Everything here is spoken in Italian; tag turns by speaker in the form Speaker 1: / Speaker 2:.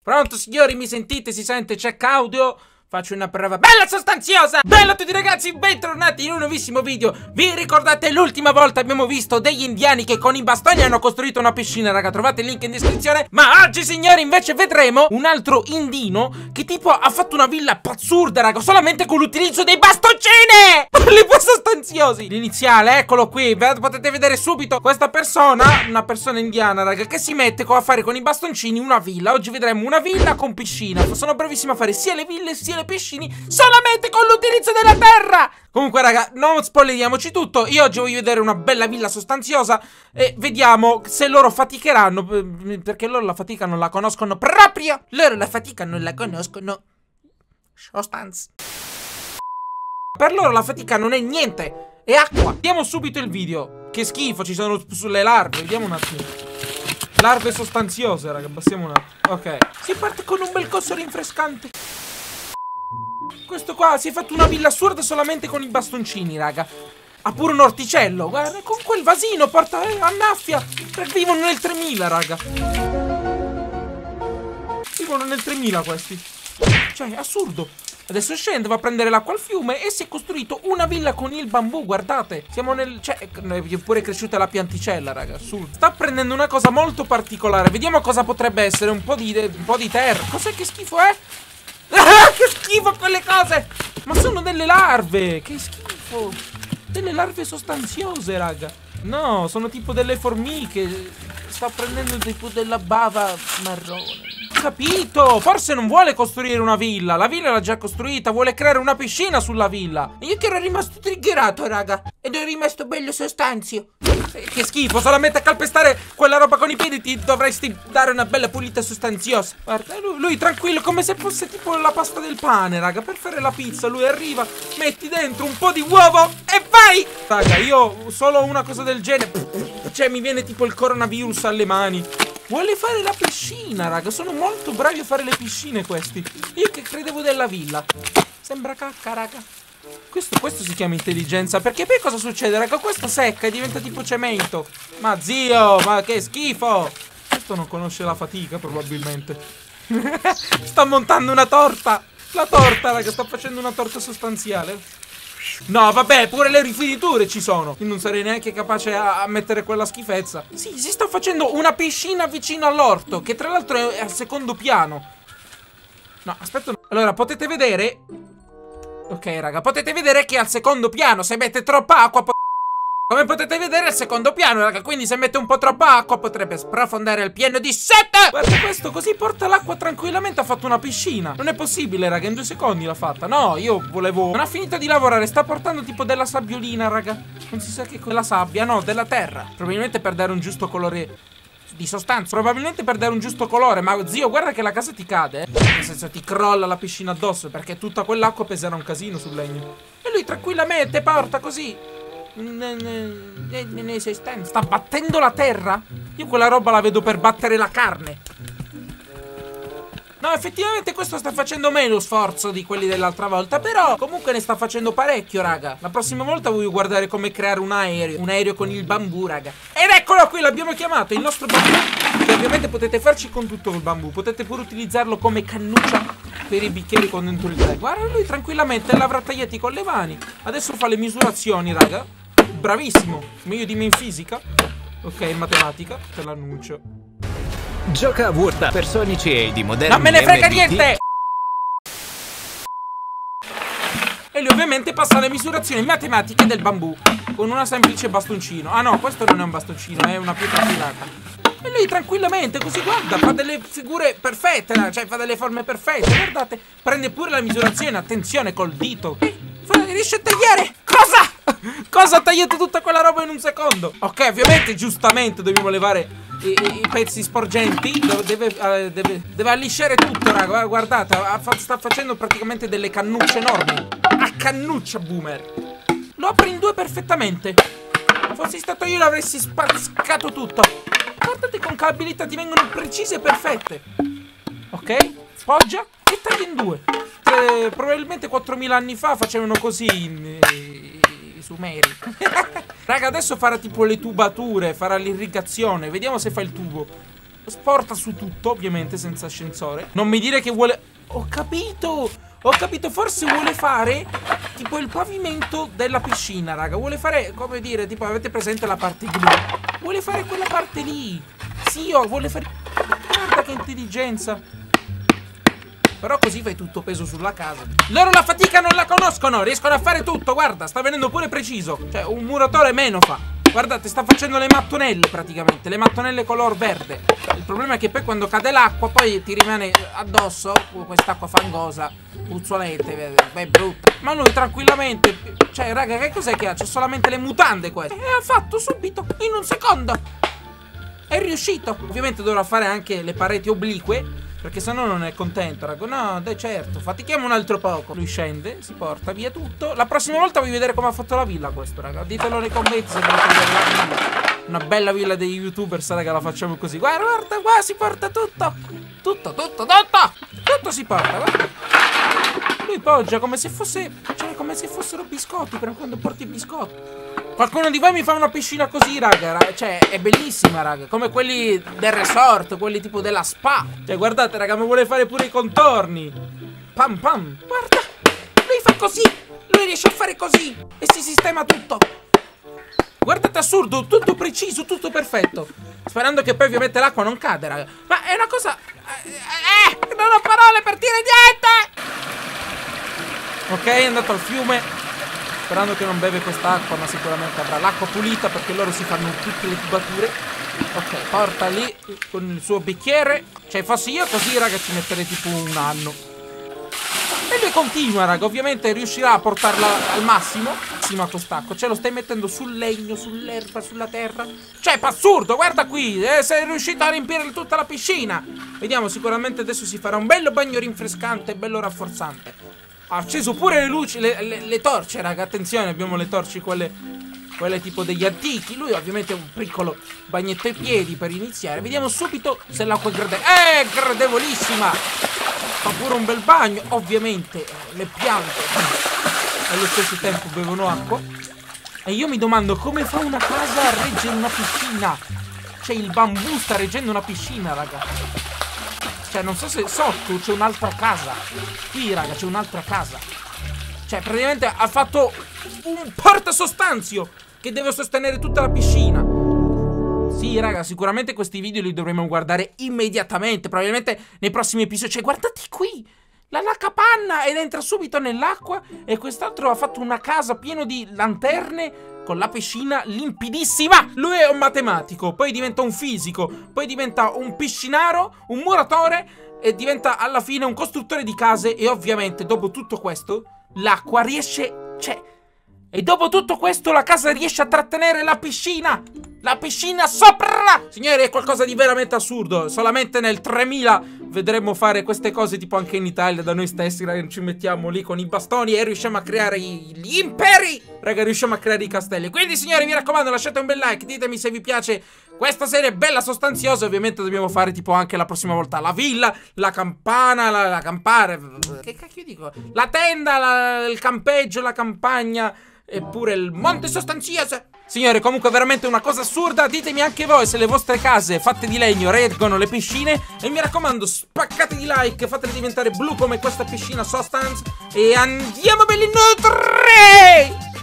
Speaker 1: Pronto signori, mi sentite? Si sente? Check audio? Faccio una prova bella sostanziosa. Bella a tutti ragazzi, bentornati in un nuovissimo video. Vi ricordate l'ultima volta abbiamo visto degli indiani che con i bastoni hanno costruito una piscina, raga? Trovate il link in descrizione. Ma oggi signori invece vedremo un altro indino che tipo ha fatto una villa pazzurda, raga, solamente con l'utilizzo dei bastoncini. Quelli più sostanziosi. L'iniziale, eccolo qui, potete vedere subito questa persona, una persona indiana, raga, che si mette a fare con i bastoncini una villa. Oggi vedremo una villa con piscina. Sono bravissimo a fare sia le ville sia le piscine solamente con l'utilizzo della terra. Comunque raga, non spoileriamoci tutto. Io oggi voglio vedere una bella villa sostanziosa e vediamo se loro faticheranno, perché loro la fatica non la conoscono proprio. Loro la fatica non la conoscono. Sostanza. Per loro la fatica non è niente, è acqua. Vediamo subito il video. Che schifo, ci sono sulle larve. Vediamo un attimo. Larve sostanziose, raga, passiamo un attimo. Ok, si parte con un bel coso rinfrescante. Questo qua si è fatto una villa assurda solamente con i bastoncini, raga. Ha pure un orticello, guarda, con quel vasino porta, annaffia. Vivono nel 3000, raga. Vivono nel 3000 questi. Cioè, è assurdo. Adesso scende, va a prendere l'acqua al fiume e si è costruito una villa con il bambù, guardate. Siamo nel... cioè, è pure cresciuta la pianticella, raga, assurdo. Sta prendendo una cosa molto particolare. Vediamo cosa potrebbe essere, un po' di terra. Cos'è, che schifo è? Ah, che schifo quelle cose! Ma sono delle larve! Che schifo! Delle larve sostanziose, raga. No, sono tipo delle formiche. Sta prendendo tipo della bava marrone. Capito? Forse non vuole costruire una villa. La villa l'ha già costruita. Vuole creare una piscina sulla villa. E io che ero rimasto triggerato, raga. Ed ero rimasto bello sostanzio. Che schifo, solamente a calpestare quella roba con i piedi ti dovresti dare una bella pulita sostanziosa. Guarda, lui tranquillo, come se fosse tipo la pasta del pane, raga. Per fare la pizza, lui arriva, metti dentro un po' di uovo e vai! Raga, io solo una cosa del genere, cioè mi viene tipo il coronavirus alle mani. Vuole fare la piscina, raga. Sono molto bravi a fare le piscine questi. Io che credevo della villa. Sembra cacca, raga. Questo si chiama intelligenza. Perché poi cosa succede, raga? Questo secca e diventa tipo cemento. Ma zio, ma che schifo. Questo non conosce la fatica probabilmente. Sta montando una torta. La torta, raga, sta facendo una torta sostanziale. No, vabbè, pure le rifiniture ci sono. Io non sarei neanche capace a mettere quella schifezza. Sì, si sta facendo una piscina vicino all'orto, che tra l'altro è al secondo piano. No, aspetta. Allora, potete vedere... Ok, raga, potete vedere che è al secondo piano. Se mette troppa acqua, come potete vedere è al secondo piano, raga. Quindi se mette un po' troppa acqua potrebbe sprofondare al pieno di 7. Guarda questo, così porta l'acqua tranquillamente. Ha fatto una piscina. Non è possibile, raga, in 2 secondi l'ha fatta. No, io volevo... Non ha finito di lavorare, sta portando tipo della sabbiolina, raga. Non si sa che quella sabbia, no, della terra. Probabilmente per dare un giusto colore di sostanza. Probabilmente per dare un giusto colore. Ma zio, guarda che la casa ti cade, nel senso ti crolla la piscina addosso, perché tutta quell'acqua peserà un casino sul legno. E lui tranquillamente porta così. Sta battendo la terra. Io quella roba la vedo per battere la carne. No, effettivamente questo sta facendo meno sforzo di quelli dell'altra volta. Però comunque ne sta facendo parecchio, raga. La prossima volta voglio guardare come creare un aereo. Un aereo con il bambù, raga. Ed eccolo qui, l'abbiamo chiamato, il nostro bambù. Che ovviamente potete farci con tutto il bambù. Potete pure utilizzarlo come cannuccia per i bicchieri con dentro il tè. Guarda, lui tranquillamente l'avrà tagliati con le mani. Adesso fa le misurazioni, raga. Bravissimo, meglio di me in fisica. Ok, in matematica, te l'annuncio.
Speaker 2: Gioca a Word personici e di modelli.
Speaker 1: Non me ne frega niente! E lui ovviamente passa le misurazioni matematiche del bambù con una semplice bastoncino. Ah no, questo non è un bastoncino, è una pietra affilata. E lui tranquillamente così, guarda, fa delle figure perfette, cioè fa delle forme perfette. Guardate, prende pure la misurazione, attenzione, col dito. Riesce a tagliare. Cosa? Cosa ha tagliato tutta quella roba in un secondo? Ok, ovviamente giustamente dobbiamo levare i pezzi sporgenti. Deve allisciare tutto, raga. Guardate, sta facendo praticamente delle cannucce enormi. A cannuccia, boomer. Lo apre in 2 perfettamente. Fossi stato io l'avresti spazzato tutto. Guardate con che abilità ti vengono precise e perfette. Ok, poggia e taglia in 2. Probabilmente 4000 anni fa facevano così i sumeri. Raga, adesso farà tipo le tubature, farà l'irrigazione. Vediamo se fa il tubo. porta su tutto, ovviamente senza ascensore. Non mi dire che vuole... Ho capito, forse vuole fare tipo il pavimento della piscina, raga. Vuole fare, come dire, tipo, avete presente la parte blu? Vuole fare quella parte lì. Sì, vuole fare... Guarda che intelligenza. Però così fai tutto peso sulla casa. Loro la fatica non la conoscono, riescono a fare tutto, guarda, sta venendo pure preciso. Cioè, un muratore meno fa. Guardate, sta facendo le mattonelle praticamente, le mattonelle color verde. Il problema è che poi quando cade l'acqua poi ti rimane addosso quest'acqua fangosa, puzzolente, è brutta. Ma lui tranquillamente, cioè raga, che cos'è che ha? C'è solamente le mutande queste. E ha fatto subito, in un secondo. È riuscito. Ovviamente dovrà fare anche le pareti oblique, perché sennò non è contento, raga. No, dai, certo, fatichiamo un altro poco. Lui scende, si porta via tutto. La prossima volta voglio vedere come ha fatto la villa questo, raga. Ditelo nei commenti se volete vedere la villa. Una bella villa degli YouTubers, raga, la facciamo così. Guarda, qua si porta tutto. Tutto si porta, guarda. Lui poggia come se fosse, cioè come se fossero biscotti, per quando porti i biscotti. Qualcuno di voi mi fa una piscina così, raga? Cioè, è bellissima, raga. Come quelli del resort, quelli tipo della spa. Cioè, guardate, raga, mi vuole fare pure i contorni. Pam pam. Guarda, lui fa così. Lui riesce a fare così e si sistema tutto. Guardate, assurdo, tutto preciso, tutto perfetto. Sperando che poi ovviamente l'acqua non cade, raga. Ma è una cosa... non ho parole per dire niente. Ok, è andato al fiume. Sperando che non beve quest'acqua, ma sicuramente avrà l'acqua pulita, perché loro si fanno tutte le tubature. Ok, porta lì con il suo bicchiere. Cioè, fossi io così, raga, ci metterei tipo un anno. E lui continua, raga. Ovviamente riuscirà a portarla al massimo. Massimo quest'acqua. Cioè, lo stai mettendo sul legno, sull'erba, sulla terra. Cioè, è assurdo, guarda qui. Sei riuscito a riempire tutta la piscina. Vediamo, sicuramente adesso si farà un bello bagno rinfrescante, bello rafforzante. Ha acceso pure le luci, le torce, raga. Attenzione, abbiamo le torce, quelle tipo degli antichi. Lui ovviamente ha un piccolo bagnetto ai piedi per iniziare. Vediamo subito se l'acqua è gradevole. Gradevolissima. Fa pure un bel bagno. Ovviamente le piante allo stesso tempo bevono acqua. E io mi domando come fa una casa a reggere una piscina. Cioè, il bambù sta reggendo una piscina, raga. Cioè, non so se sotto c'è un'altra casa. Qui, raga, c'è un'altra casa. Cioè, praticamente ha fatto un portasostanzio che deve sostenere tutta la piscina. Sì, raga, sicuramente questi video li dovremo guardare immediatamente. Probabilmente nei prossimi episodi. Cioè, guardate qui, la capanna, ed entra subito nell'acqua. E quest'altro ha fatto una casa piena di lanterne, con la piscina limpidissima. Lui è un matematico, poi diventa un fisico, poi diventa un piscinaro, un muratore, e diventa alla fine un costruttore di case. E ovviamente dopo tutto questo l'acqua riesce... Cioè, e dopo tutto questo la casa riesce a trattenere la piscina. La piscina sopra! Signori, è qualcosa di veramente assurdo. Solamente nel 3000 vedremo fare queste cose, tipo anche in Italia, da noi stessi, raga, ci mettiamo lì con i bastoni e riusciamo a creare gli imperi. Raga, riusciamo a creare i castelli. Quindi, signori, mi raccomando, lasciate un bel like, ditemi se vi piace questa serie bella sostanziosa. Ovviamente dobbiamo fare tipo anche la prossima volta la villa, la campana, la campana. Che cacchio dico? La tenda, il campeggio, la campagna, eppure il monte sostanzioso. Signore, comunque veramente una cosa assurda. Ditemi anche voi se le vostre case fatte di legno reggono le piscine. E mi raccomando, spaccate di like, fatele diventare blu come questa piscina Sostance. E andiamo belli nutri!